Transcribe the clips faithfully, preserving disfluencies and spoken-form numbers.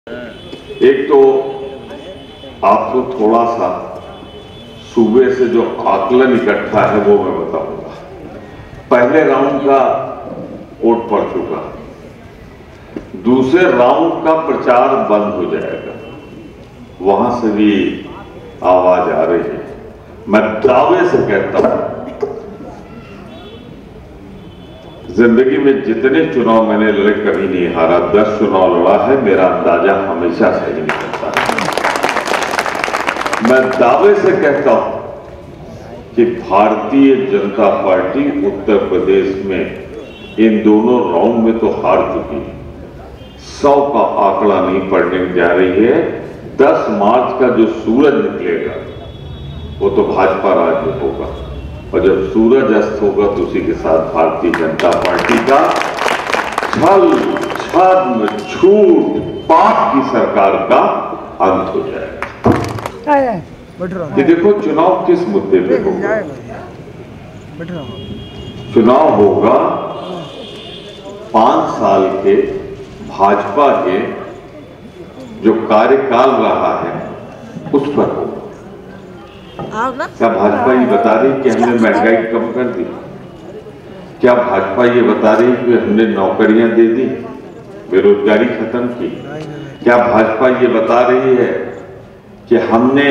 एक तो आपको थोड़ा सा सूबे से जो आकलन इकट्ठा है वो मैं बताऊंगा। पहले राउंड का वोट पड़ चुका, दूसरे राउंड का प्रचार बंद हो जाएगा, वहां से भी आवाज आ रही है। मैं दावे से कहता हूं, जिंदगी में जितने चुनाव मैंने लड़े कभी नहीं हारा, दस चुनाव लड़ा है, मेरा अंदाजा हमेशा सही निकलता है। मैं दावे से कहता हूं कि भारतीय जनता पार्टी उत्तर प्रदेश में इन दोनों राउंड में तो हार चुकी है। सौ का आंकड़ा नहीं पड़ने जा रही है। दस मार्च का जो सूरज निकलेगा वो तो भाजपा राज्य होगा, और जब सूरज अस्त होगा तो उसी के साथ भारतीय जनता पार्टी का छल छद्म झूठ पाप की सरकार का अंत हो जाएगा। ये देखो चुनाव किस मुद्दे पे होगा। चुनाव होगा पांच साल के भाजपा के जो कार्यकाल रहा है उस पर होगा। क्या भाजपा ये बता रही कि हमने महंगाई कम कर दी? क्या भाजपा ये बता रही कि हमने नौकरियां दे दी, बेरोजगारी खत्म की? क्या भाजपा ये बता रही है कि हमने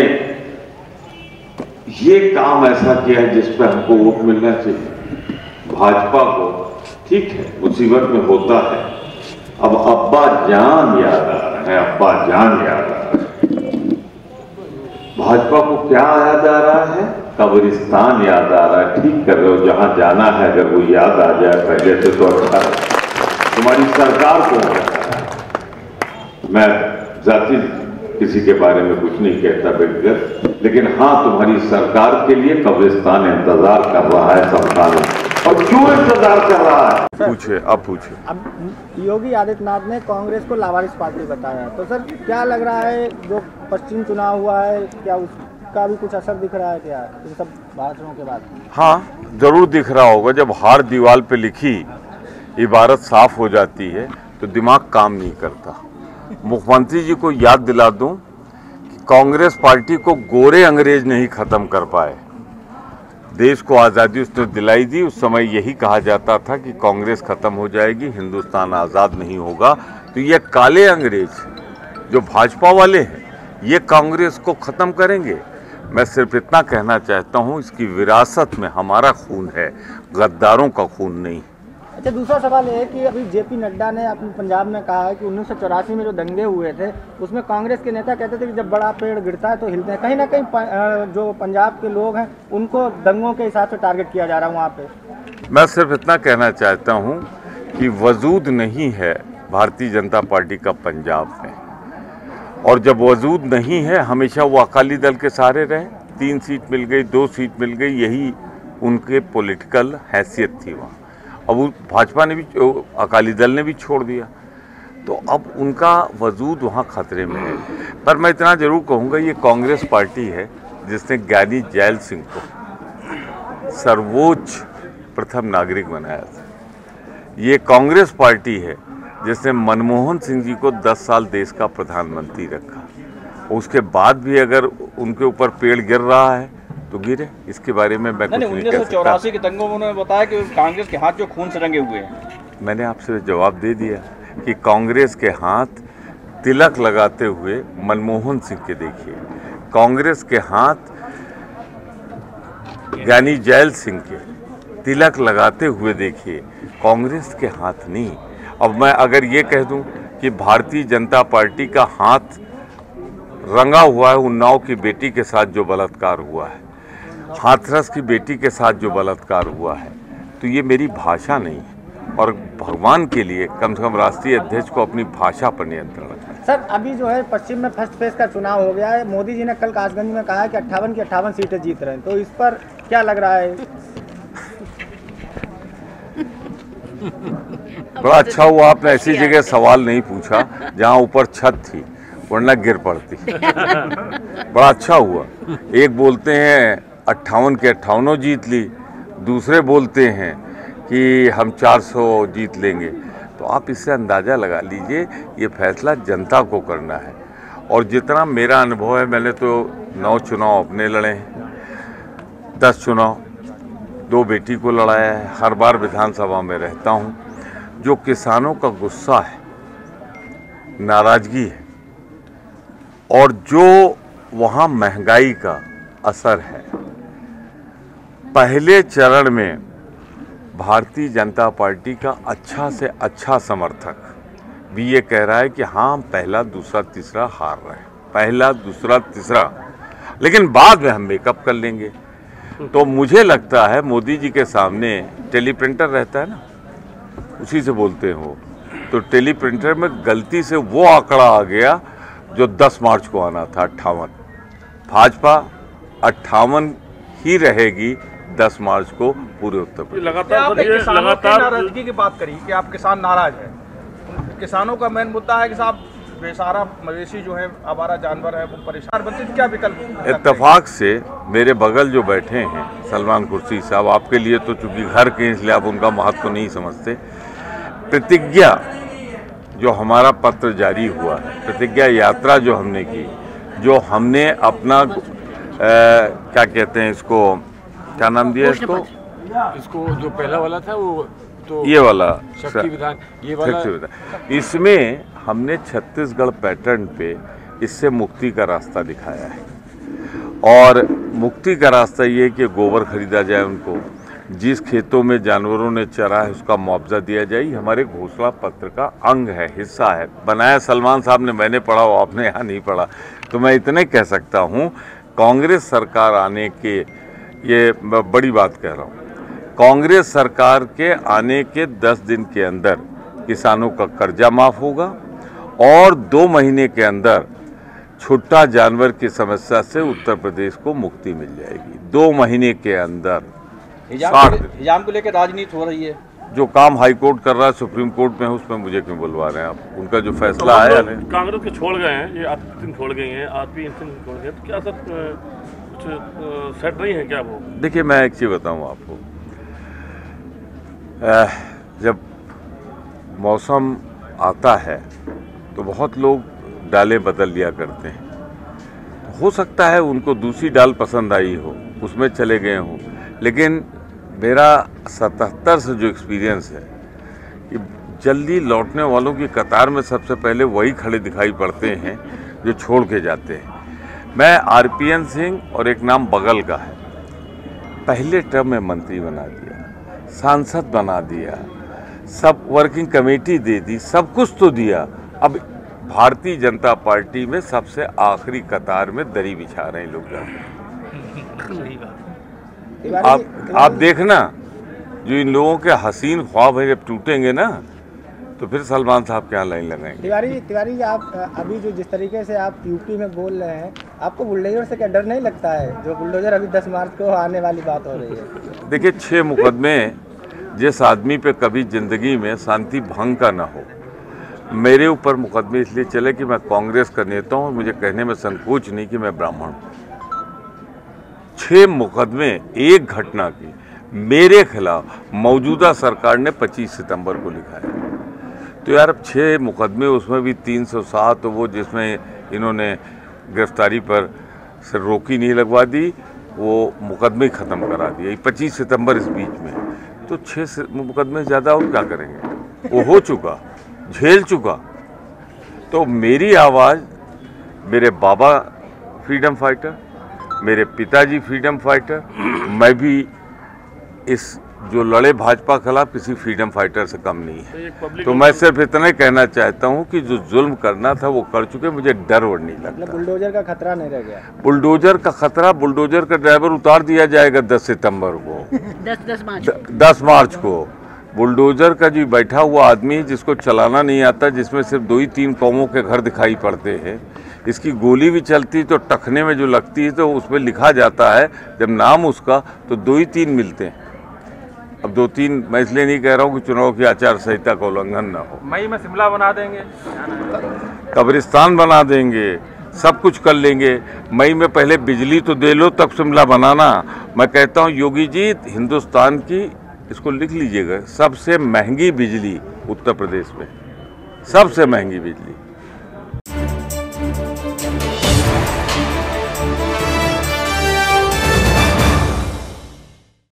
ये काम ऐसा किया है जिस पर हमको वोट मिलना चाहिए? भाजपा को ठीक है, मुसीबत में होता है, अब अब्बा जान याद आ रहा है, अब्बा जान याद आ रहा है। भाजपा को क्या याद आ रहा है? कब्रिस्तान याद आ रहा है। ठीक कर रहे हो, जहां जाना है अगर वो याद आ जाए पहले से तो अच्छा है। तुम्हारी सरकार को मैं जाति किसी के बारे में कुछ नहीं कहता व्यक्तिगत, लेकिन हाँ तुम्हारी सरकार के लिए कब्रिस्तान इंतजार कर रहा है सरकार, और क्यों इंतजार कर रहा है? पूछे, अब पूछे। अब योगी आदित्यनाथ ने कांग्रेस को लावारिस पार्टी बताया, तो सर क्या लग रहा है जो पश्चिम चुनाव हुआ है, क्या उसका भी कुछ असर दिख रहा है क्या इन सब भाषणों के बाद? हाँ जरूर दिख रहा होगा। जब हार दीवार पे लिखी इबारत साफ हो जाती है तो दिमाग काम नहीं करता। मुख्यमंत्री जी को याद दिला दूं कि कांग्रेस पार्टी को गोरे अंग्रेज नहीं खत्म कर पाए। देश को आज़ादी उसने दिलाई दी। उस समय यही कहा जाता था कि कांग्रेस खत्म हो जाएगी, हिंदुस्तान आज़ाद नहीं होगा। तो ये काले अंग्रेज जो भाजपा वाले हैं ये कांग्रेस को खत्म करेंगे। मैं सिर्फ इतना कहना चाहता हूँ, इसकी विरासत में हमारा खून है, गद्दारों का खून नहीं। अच्छा, दूसरा सवाल है कि अभी जेपी नड्डा ने अपने पंजाब में कहा है कि उन्नीस सौ चौरासी में जो दंगे हुए थे उसमें कांग्रेस के नेता कहते थे कि जब बड़ा पेड़ गिरता है तो हिलते हैं। कहीं ना कहीं जो पंजाब के लोग हैं उनको दंगों के हिसाब से टारगेट किया जा रहा है वहाँ पे। मैं सिर्फ इतना कहना चाहता हूँ कि वजूद नहीं है भारतीय जनता पार्टी का पंजाब में, और जब वजूद नहीं है हमेशा वो अकाली दल के सहारे रहे। तीन सीट मिल गई, दो सीट मिल गई, यही उनके पॉलिटिकल हैसियत थी वहाँ। अब भाजपा ने भी, अकाली दल ने भी छोड़ दिया, तो अब उनका वजूद वहाँ खतरे में है। पर मैं इतना जरूर कहूँगा, ये कांग्रेस पार्टी है जिसने ज्ञानी जैल सिंह को सर्वोच्च प्रथम नागरिक बनाया था। ये कांग्रेस पार्टी है जिसने मनमोहन सिंह जी को दस साल देश का प्रधानमंत्री रखा। उसके बाद भी अगर उनके ऊपर पेड़ गिर रहा है तो गिरे, इसके बारे में मैं कुछ नहीं कह सकता। उन्नीस सौ चौरासी के दंगों में उन्होंने बताया कि कांग्रेस के हाथ जो खून से रंगे हुए हैं। मैंने आपसे जवाब दे दिया कि कांग्रेस के हाथ तिलक लगाते हुए मनमोहन सिंह के देखिए, कांग्रेस के हाथ ज्ञानी जैल सिंह के तिलक लगाते हुए देखिए, कांग्रेस के हाथ नहीं। अब मैं अगर ये कह दूं कि भारतीय जनता पार्टी का हाथ रंगा हुआ है उन्नाव की बेटी के साथ जो बलात्कार हुआ है, हाथरस की बेटी के साथ जो बलात्कार हुआ है, तो ये मेरी भाषा नहीं है। और भगवान के लिए कम से कम राष्ट्रीय अध्यक्ष को अपनी भाषा पर नियंत्रण रखना है। सर अभी जो है पश्चिम में फर्स्ट फेज का चुनाव हो गया है। मोदी जी ने कल कासगंज में कहा है कि अट्ठावन की अट्ठावन सीटें जीत रहे हैं, तो इस पर क्या लग रहा है? बड़ा अच्छा हुआ आपने ऐसी जगह सवाल नहीं पूछा जहाँ ऊपर छत थी, वरना गिर पड़ती। बड़ा अच्छा हुआ। एक बोलते हैं अट्ठावन के अट्ठावनों जीत ली, दूसरे बोलते हैं कि हम चार सौ जीत लेंगे। तो आप इससे अंदाज़ा लगा लीजिए ये फैसला जनता को करना है। और जितना मेरा अनुभव है, मैंने तो नौ चुनाव अपने लड़े हैं, दस चुनाव दो बेटी को लड़ाया है, हर बार विधानसभा में रहता हूँ। जो किसानों का गुस्सा है, नाराज़गी है और जो वहाँ महंगाई का असर है, पहले चरण में भारतीय जनता पार्टी का अच्छा से अच्छा समर्थक भी ये कह रहा है कि हाँ हम पहला दूसरा तीसरा हार रहे हैं, पहला दूसरा तीसरा, लेकिन बाद में हम मेकअप कर लेंगे। तो मुझे लगता है मोदी जी के सामने टेलीप्रिंटर रहता है ना, उसी से बोलते हो, तो टेलीप्रिंटर में गलती से वो आंकड़ा आ गया जो दस मार्च को आना था, अट्ठावन। भाजपा अट्ठावन ही रहेगी दस मार्च को पूरे उत्तर प्रदेश। लगातार किसानों की नाराजगी की बात करी कि आप किसान नाराज हैं। किसानों का मेन मुद्दा है कि साहब बेसहारा मवेशी जो है, आवारा जानवर है, वो परेशान बनते हैं, क्या विकल्प? इत्तेफाक से मेरे बगल जो बैठे हैं सलमान खुर्शीद साहब, आपके लिए तो चूंकि घर के इसलिए आप उनका महत्व नहीं समझते, प्रतिज्ञा जो हमारा पत्र जारी हुआ है, प्रतिज्ञा यात्रा जो हमने की, जो हमने अपना आ, क्या कहते हैं इसको, क्या नाम दिया इसको, इसको जो पहला वाला था वो तो ये वाला शक्ति विधान, ये वाला विधान, इसमें हमने छत्तीसगढ़ पैटर्न पे इससे मुक्ति का रास्ता दिखाया है। और मुक्ति का रास्ता ये कि गोबर खरीदा जाए, उनको जिस खेतों में जानवरों ने चरा है उसका मुआवजा दिया जाए, हमारे घोषणा पत्र का अंग है, हिस्सा है। बनाया सलमान साहब ने, मैंने पढ़ा हो, आपने यहाँ नहीं पढ़ा, तो मैं इतने कह सकता हूँ कांग्रेस सरकार आने के, ये बड़ी बात कह रहा हूँ, कांग्रेस सरकार के आने के दस दिन के अंदर किसानों का कर्जा माफ होगा और दो महीने के अंदर छुट्टा जानवर की समस्या से उत्तर प्रदेश को मुक्ति मिल जाएगी। दो महीने के अंदर हिजाम को लेकर राजनीति हो रही है। जो काम हाई कोर्ट कर रहा है, सुप्रीम कोर्ट में है, उसमें मुझे क्यों बुलवा रहे हैं आप? उनका जो फैसला तो आया, कांग्रेस के छोड़ गए हैं, ये आरपीएन छोड़ गई हैं, आरपीएन छोड़ गए, तो क्या सर कुछ सेट नहीं है क्या वो? देखिए मैं एक चीज़ बताऊं आपको, जब मौसम आता है तो बहुत लोग डालें बदल लिया करते हैं। हो सकता है उनको दूसरी डाल पसंद आई हो, उसमें चले गए हों, लेकिन मेरा सतहत्तर से जो एक्सपीरियंस है कि जल्दी लौटने वालों की कतार में सबसे पहले वही खड़े दिखाई पड़ते हैं जो छोड़ के जाते हैं। मैं आरपीएन सिंह और एक नाम बगल का है, पहले टर्म में मंत्री बना दिया, सांसद बना दिया, सब वर्किंग कमेटी दे दी, सब कुछ तो दिया। अब भारतीय जनता पार्टी में सबसे आखिरी कतार में दरी बिछा रहे हैं लोग जाकर। आप आप देखना, जो इन लोगों के हसीन ख्वाब है जब टूटेंगे ना, तो फिर सलमान साहब क्या लाइन लगाएंगे। तिवारी जी तिवारी जी आप अभी जो जिस तरीके से आप यूपी में बोल रहे हैं, आपको बुलडोजर से क्या डर नहीं लगता है? जो बुलडोजर अभी दस मार्च को आने वाली बात हो रही है। देखिए, छः मुकदमे जिस आदमी पे कभी जिंदगी में शांति भंग का ना हो, मेरे ऊपर मुकदमे इसलिए चले कि मैं कांग्रेस का नेता हूँ, मुझे कहने में संकोच नहीं कि मैं ब्राह्मण हूँ। छः मुकदमे एक घटना की मेरे खिलाफ मौजूदा सरकार ने पच्चीस सितंबर को लिखा है। तो यार अब छः मुकदमे, उसमें भी तीन सौ सात वो जिसमें इन्होंने गिरफ्तारी पर से रोकी नहीं लगवा दी, वो मुकदमे ख़त्म करा दिए पच्चीस सितंबर इस बीच में। तो छः मुकदमे ज़्यादा और क्या करेंगे? वो हो चुका, झेल चुका। तो मेरी आवाज़, मेरे बाबा फ्रीडम फाइटर, मेरे पिताजी फ्रीडम फाइटर, मैं भी इस जो लड़े भाजपा खिलाफ किसी फ्रीडम फाइटर से कम नहीं है। तो मैं सिर्फ इतना ही कहना चाहता हूं कि जो जुल्म करना था वो कर चुके, मुझे डर और नहीं लगता। बुलडोजर का खतरा नहीं रह गया। बुलडोजर का खतरा, बुलडोजर का ड्राइवर उतार दिया जाएगा दस सितंबर को, दस मार्च दस मार्च को। बुलडोजर का जो बैठा हुआ आदमी जिसको चलाना नहीं आता, जिसमें सिर्फ दो ही तीन कौमों के घर दिखाई पड़ते हैं, इसकी गोली भी चलती तो टखने में जो लगती है तो उसमें लिखा जाता है जब नाम उसका, तो दो ही तीन मिलते हैं। अब दो तीन मैं इसलिए नहीं कह रहा हूँ कि चुनाव की आचार संहिता का उल्लंघन ना हो। मई में शिमला बना देंगे, कब्रिस्तान बना देंगे, सब कुछ कर लेंगे। मई में पहले बिजली तो दे लो तब शिमला बनाना। मैं कहता हूँ योगी जी, हिंदुस्तान की इसको लिख लीजिएगा, सबसे महंगी बिजली उत्तर प्रदेश में, सबसे महंगी बिजली।